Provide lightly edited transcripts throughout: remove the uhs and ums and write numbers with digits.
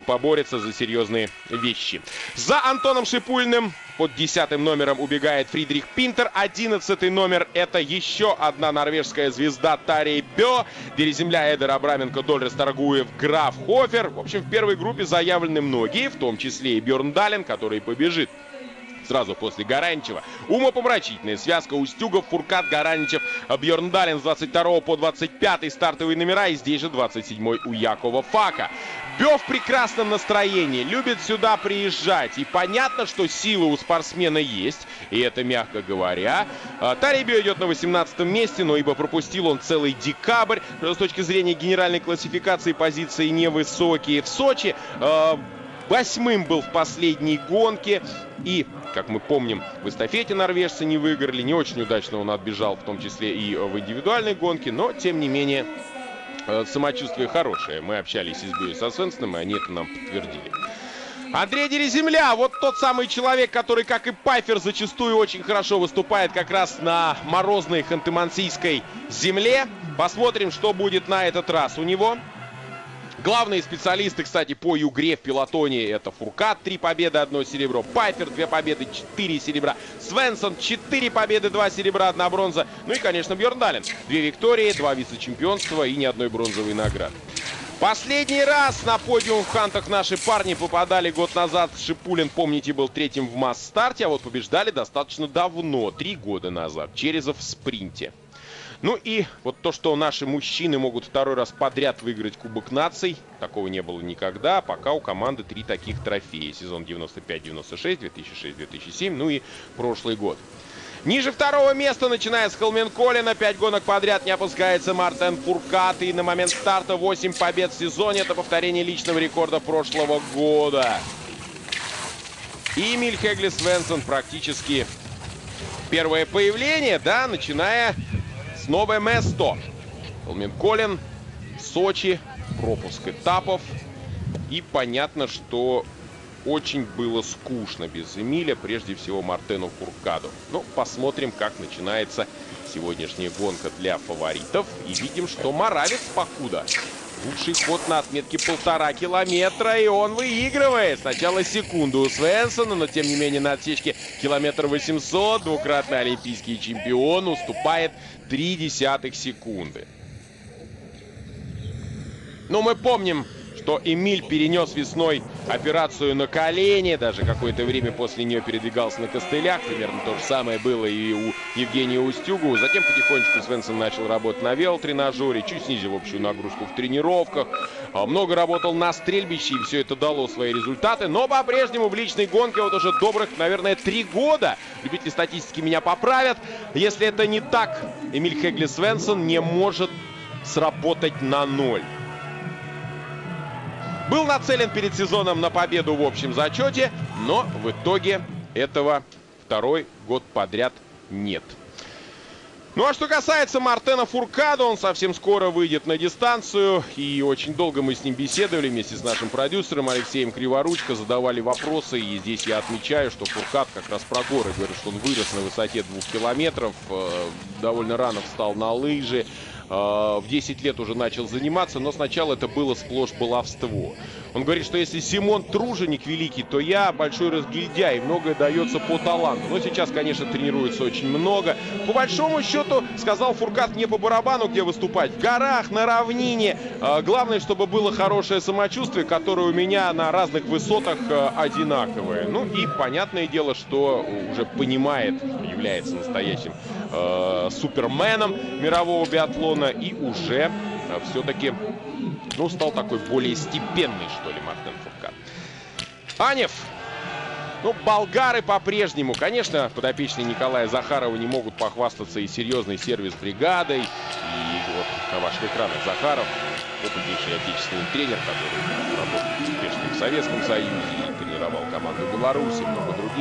поборется за серьезные вещи. За Антоном Шипулиным под 10-м номером убегает Фридрих Пинтер. 11-й номер — это еще одна норвежская звезда Тарей Бё. Дереземля Эдер Абраменко, Дольрес Таргуев, Граф Хофер. В общем, в первой группе заявлены многие, в том числе и Бьорн Дален, который побежит сразу после Гараничева. Умопомрачительная связка Устюгов, Фуркат, Гараничев, Бьорн Дален с 22 по 25 стартовые номера. И здесь же 27-й у Якова Фака. Бё в прекрасном настроении, любит сюда приезжать. И понятно, что силы у спортсмена есть, и это мягко говоря. Тарей Бё идет на 18-м месте, но ибо пропустил он целый декабрь. С точки зрения генеральной классификации позиции невысокие. В Сочи 8-м был в последней гонке. И, как мы помним, в эстафете норвежцы не выиграли. Не очень удачно он отбежал, в том числе и в индивидуальной гонке. Но, тем не менее, самочувствие хорошее. Мы общались с Бё и со Свенсоном, и они это нам подтвердили. Андрей Дереземля, вот тот самый человек, который, как и Пайфер, зачастую очень хорошо выступает как раз на морозной ханты-мансийской земле. Посмотрим, что будет на этот раз у него. Главные специалисты, кстати, по югре в пелотоне — это Фуркат, 3 победы, 1 серебро. Пайфер, 2 победы, 4 серебра. Свенсон, 4 победы, 2 серебра, 1 бронза. Ну и, конечно, Бьорн Дален. 2 виктории, 2 вице-чемпионства и ни одной бронзовой награды. Последний раз на подиум в хантах наши парни попадали год назад. Шипулин, помните, был 3-м в масс-старте, а вот побеждали достаточно давно, 3 года назад. Черезов в спринте. Ну и вот то, что наши мужчины могут 2-й раз подряд выиграть Кубок наций, такого не было никогда, пока у команды 3 таких трофея. Сезон 95-96, 2006-2007, ну и прошлый год. Ниже 2-го места, начиная с Холменколлена, 5 гонок подряд не опускается Мартен Фуркат. И на момент старта 8 побед в сезоне. Это повторение личного рекорда прошлого года. И Эмиль Хегли Свенсон практически первое появление, да, начиная с Новое место. Холменколлен, Сочи, пропуск этапов. И понятно, что очень было скучно без Эмиля, прежде всего Мартену Фуркаду. Ну, посмотрим, как начинается сегодняшняя гонка для фаворитов. И видим, что Моравец покуда. Лучший ход на отметке 1,5 километра, и он выигрывает. Сначала секунду у Свенсона, но тем не менее на отсечке 1,800 км двукратный олимпийский чемпион уступает 0,3 секунды. Но мы помним, что Эмиль перенес весной операцию на колени, даже какое-то время после нее передвигался на костылях. Примерно то же самое было и у Евгения Устюгова. Затем потихонечку Свенсон начал работать на велотренажере, чуть снизил общую нагрузку в тренировках. Много работал на стрельбище, и все это дало свои результаты. Но по-прежнему в личной гонке вот уже добрых, наверное, 3 года. Любители статистики меня поправят. Если это не так, Эмиль Хегли Свенсон не может сработать на 0. Был нацелен перед сезоном на победу в общем зачете, но в итоге этого 2-й год подряд нет. Ну а что касается Мартена Фуркада, он совсем скоро выйдет на дистанцию. И очень долго мы с ним беседовали вместе с нашим продюсером Алексеем Криворучко, задавали вопросы. И здесь я отмечаю, что Фуркад как раз про горы говорит, что он вырос на высоте 2 километров, довольно рано встал на лыжи. В 10 лет уже начал заниматься, но сначала это было сплошь баловство. Он говорит, что если Симон труженик великий, то я большой разгильдяй, и многое дается по таланту. Но сейчас, конечно, тренируется очень много. По большому счету, сказал Фуркад, не по барабану, где выступать. В горах, на равнине. Главное, чтобы было хорошее самочувствие, которое у меня на разных высотах одинаковое. Ну и понятное дело, что уже понимает, является настоящим суперменом мирового биатлона и уже все-таки, ну, стал такой более степенный, что ли, Мартен Фуркад. Анев. Ну, болгары по-прежнему. Конечно, подопечные Николая Захарова не могут похвастаться и серьезной сервис-бригадой. И вот на ваших экранах Захаров, опытнейший отечественный тренер, который работает успешно и в Советском Союзе, и тренировал команду Беларуси, много других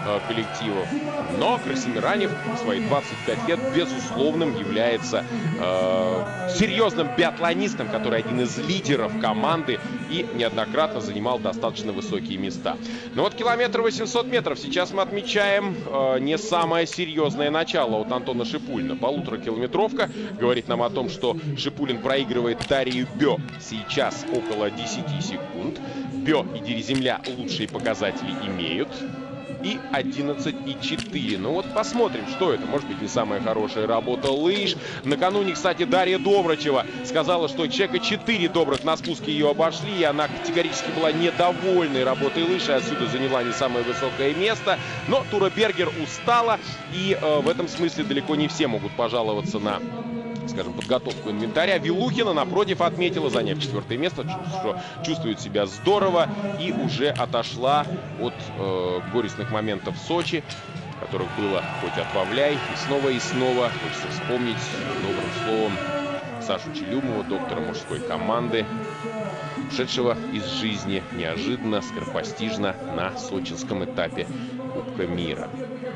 коллективов. Но Красимиранев в свои 25 лет безусловным является серьезным биатлонистом, который один из лидеров команды и неоднократно занимал достаточно высокие места. Но вот километр 800 метров. Сейчас мы отмечаем не самое серьезное начало от Антона Шипулина. Полуторакилометровка говорит нам о том, что Шипулин проигрывает Дарию Бё сейчас около 10 секунд. Бё и Дереземля лучшие показатели имеют. И 11,4. Ну вот посмотрим, что это. Может быть, не самая хорошая работа лыж. Накануне, кстати, Дарья Доврачева сказала, что человека 4 добрых на спуске ее обошли. И она категорически была недовольной работой лыж. И отсюда заняла не самое высокое место. Но Тура Бергер устала. И в этом смысле далеко не все могут пожаловаться на, скажем, подготовку инвентаря. Вилухина, напротив, отметила, заняв 4-е место, что чувствует себя здорово и уже отошла от горестных моментов в Сочи, которых было хоть отбавляй. И снова хочется вспомнить добрым словом Сашу Челюмова, доктора мужской команды, ушедшего из жизни неожиданно, скоропостижно на сочинском этапе Кубка мира.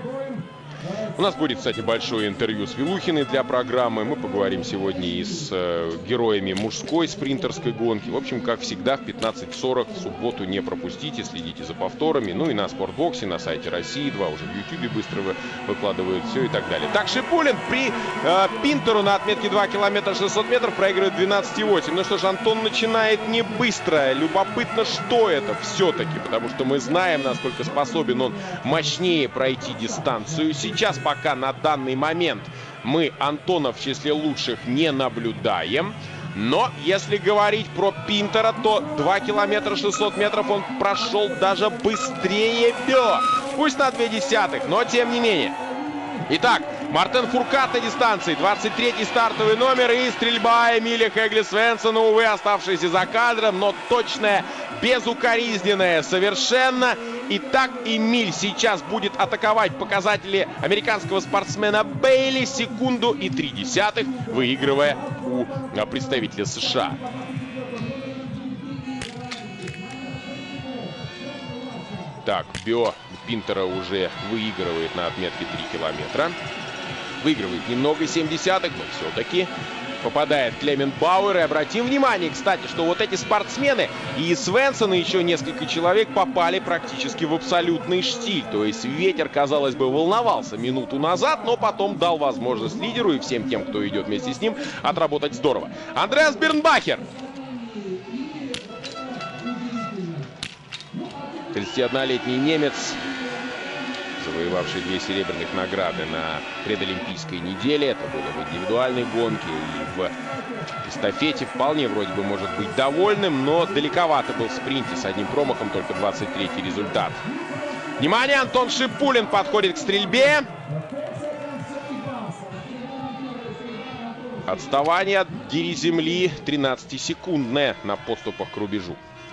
У нас будет, кстати, большое интервью с Вилухиной для программы. Мы поговорим сегодня и с героями мужской спринтерской гонки. В общем, как всегда, в 15:40 в субботу не пропустите, следите за повторами. Ну и на Спортбоксе, на сайте России-2, уже в Ютубе быстро выкладывают все и так далее. Так, Шипулин при Пинтеру на отметке 2 километра 600 метров проигрывает 12,8. Ну что ж, Антон начинает не быстро. Любопытно, что это все-таки, потому что мы знаем, насколько способен он мощнее пройти дистанцию. Сейчас пока на данный момент мы Антона в числе лучших не наблюдаем. Но если говорить про Пинтера, то 2 километра 600 метров он прошел даже быстрее Бё. Пусть на 0,2, но тем не менее. Итак, Мартен Фуркат на дистанции. 23-й стартовый номер и стрельба Эмиля Хегли Свенсона, увы, оставшаяся за кадром, но точная, безукоризненная совершенно. Итак, Эмиль сейчас будет атаковать показатели американского спортсмена Бейли, 1,3 секунды, выигрывая у представителя США. Так, Бё Пинтера уже выигрывает на отметке 3 километра. Выигрывает немного, 0,7, но все-таки попадает Клемент Бауэр. И обратим внимание, кстати, что вот эти спортсмены и Свенсон, и еще несколько человек попали практически в абсолютный штиль. То есть ветер, казалось бы, волновался минуту назад, но потом дал возможность лидеру и всем тем, кто идет вместе с ним, отработать здорово. Андреас Бернбахер. 31-летний немец, завоевавший 2 серебряных награды на предолимпийской неделе. Это было в индивидуальной гонке и в эстафете. Вполне вроде бы может быть довольным, но далековато был в спринте с одним промахом, только 23-й результат. Внимание, Антон Шипулин подходит к стрельбе. Отставание от Дереземли 13-секундное на подступах к рубежу.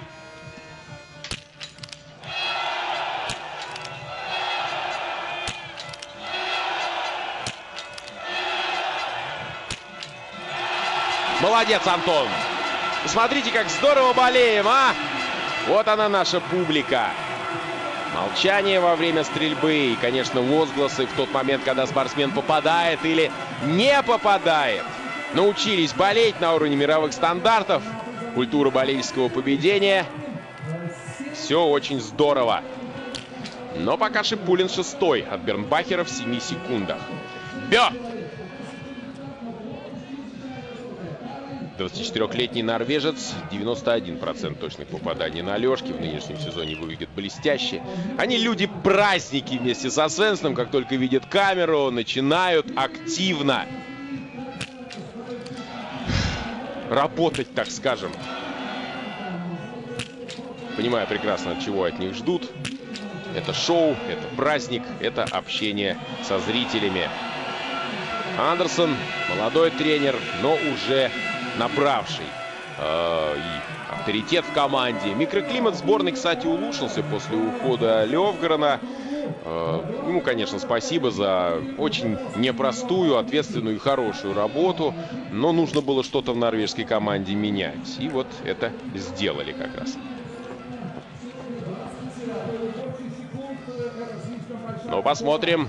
Молодец, Антон. Смотрите, как здорово болеем, а? Вот она, наша публика. Молчание во время стрельбы и, конечно, возгласы в тот момент, когда спортсмен попадает или не попадает. Научились болеть на уровне мировых стандартов. Культура болельского поведения. Все очень здорово. Но пока Шипулин 6-й от Бернбахера в 7 секундах. Бё! 24-летний норвежец, 91% точных попаданий на Алешке. В нынешнем сезоне выглядит блестяще. Они люди-праздники вместе со Свенсоном. Как только видят камеру, начинают активно работать, так скажем. Понимаю прекрасно, чего от них ждут. Это шоу, это праздник, это общение со зрителями. Андерсон, молодой тренер, но уже набравший и авторитет в команде. Микроклимат сборной, кстати, улучшился после ухода Левгрена. Ему, конечно, спасибо за очень непростую, ответственную и хорошую работу. Но нужно было что-то в норвежской команде менять. И вот это сделали как раз. Но посмотрим,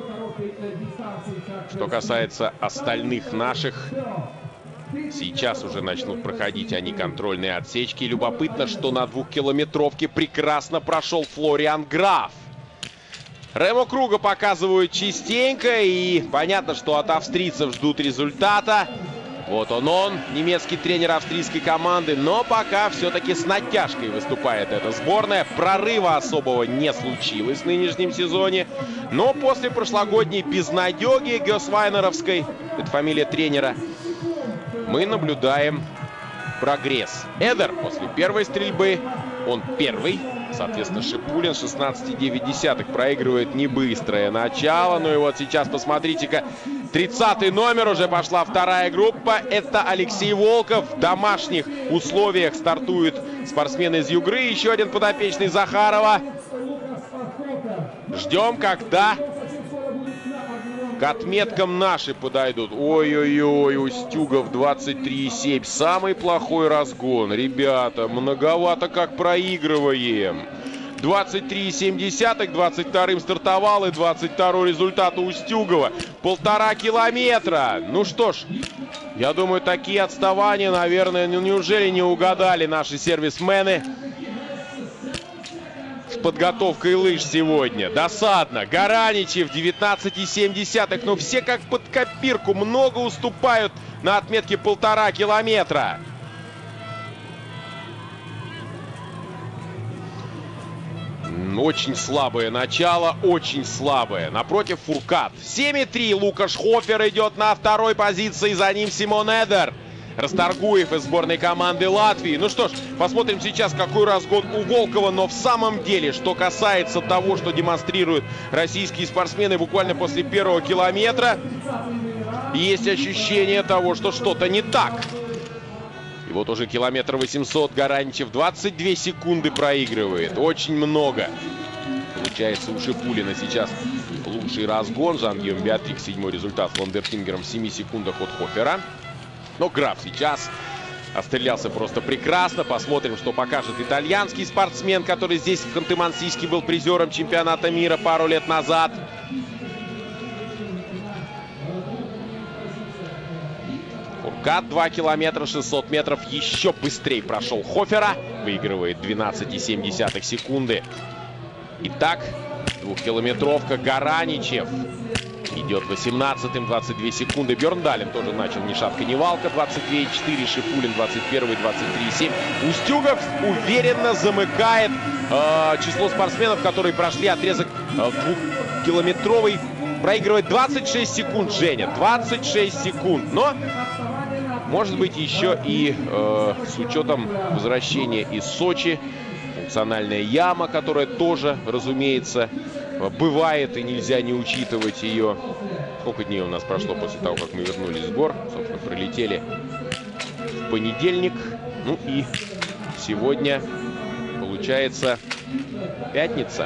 что касается остальных наших. Сейчас уже начнут проходить они контрольные отсечки. Любопытно, что на 2-километровке прекрасно прошел Флориан Граф. Ремо Круга показывают частенько, и понятно, что от австрийцев ждут результата. Вот он, немецкий тренер австрийской команды, но пока все-таки с натяжкой выступает эта сборная. Прорыва особого не случилось в нынешнем сезоне, но после прошлогодней безнадеги гёсвайнеровской, это фамилия тренера, мы наблюдаем прогресс. Эдер после первой стрельбы, он первый. Соответственно, Шипулин 16,9 проигрывает небыстрое начало. Ну и вот сейчас, посмотрите-ка, 30-й номер, уже пошла вторая группа. Это Алексей Волков. В домашних условиях стартует спортсмен из Югры. Еще один подопечный Захарова. Ждем, когда к отметкам наши подойдут. Ой-ой-ой, Устюгов 23,7. Самый плохой разгон. Ребята, многовато как проигрываем. 23,7, 22-м стартовал, и 22-й результат у Устюгова. 1,5 километра. Ну что ж, я думаю, такие отставания, наверное, неужели не угадали наши сервисмены с подготовкой лыж сегодня? Досадно. Гараничев 19,7. Ну все как под копирку, много уступают на отметке 1,5 километра. Очень слабое начало, очень слабое. Напротив, Фуркат. 7,3. Лукаш Хофер идет на второй позиции. За ним Симон Эдер. Расторгуев из сборной команды Латвии. Ну что ж, посмотрим сейчас, какой разгон у Волкова. Но в самом деле, что касается того, что демонстрируют российские спортсмены буквально после первого километра, есть ощущение того, что что-то не так. И вот уже километр 800 Гараничев 22 секунды проигрывает. Очень много. Получается, у Шипулина сейчас лучший разгон. Жан-Гийом Беатрикс 7-й результат с Лондерфингером в 7 секундах от Хофера. Но Граф сейчас отстрелялся просто прекрасно. Посмотрим, что покажет итальянский спортсмен, который здесь в Ханты-Мансийске был призером чемпионата мира пару лет назад. Фуркат 2 километра 600 метров еще быстрее прошел Хофера. Выигрывает 12,7 секунды. Итак, 2-километровка. Гараничев идет 18-м, 22 секунды. Бьерндален тоже начал ни шатка, ни валка. 22,4. Шипулин 21-й, 23,7. Устюгов уверенно замыкает число спортсменов, которые прошли отрезок 2-километровый. Проигрывает 26 секунд Женя. 26 секунд. Но, может быть, еще и с учетом возвращения из Сочи, функциональная яма, которая тоже, разумеется, бывает, и нельзя не учитывать ее. Сколько дней у нас прошло после того, как мы вернулись в сбор? Собственно, прилетели в понедельник. Ну и сегодня, получается, пятница.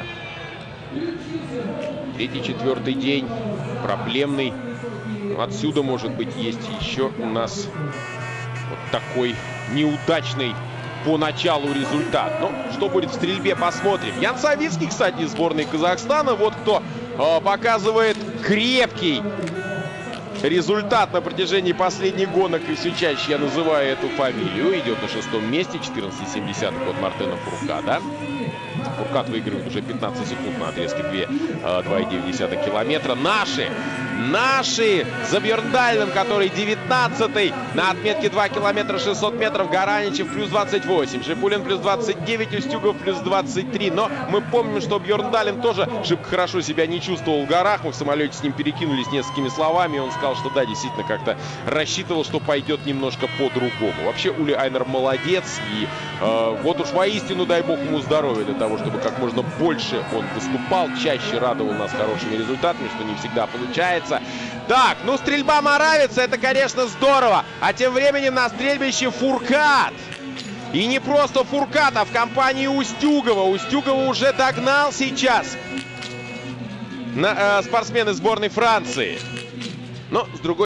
3-4 день. Проблемный. Отсюда, может быть, есть еще у нас вот такой неудачный по началу результат. Ну, что будет в стрельбе, посмотрим. Ян Савицкий, кстати, из сборной Казахстана. Вот кто показывает крепкий результат на протяжении последних гонок. И все чаще я называю эту фамилию. Идет на 6-м месте. 14,7 от Мартена Фуркада. Фуркат выигрывает уже 15 секунд на отрезке 2,9 километра. Наши за Бьерндалем, который 19-й на отметке 2 километра 600 метров. Гараничев плюс 28, Шипулин плюс 29, Устюгов плюс 23. Но мы помним, что Бьерндален тоже шибко хорошо себя не чувствовал в горах. Мы в самолете с ним перекинулись несколькими словами. Он сказал, что да, действительно как-то рассчитывал, что пойдет немножко по-другому. Вообще Ули Айнер молодец. И вот уж воистину дай бог ему здоровья для того, чтобы как можно больше он выступал, чаще радовал нас хорошими результатами, что не всегда получается. Так, ну стрельба Моравица, это, конечно, здорово. А тем временем на стрельбище Фуркат. И не просто Фуркат, а в компании Устюгова. Устюгова уже догнал сейчас спортсмены сборной Франции. Но, с другой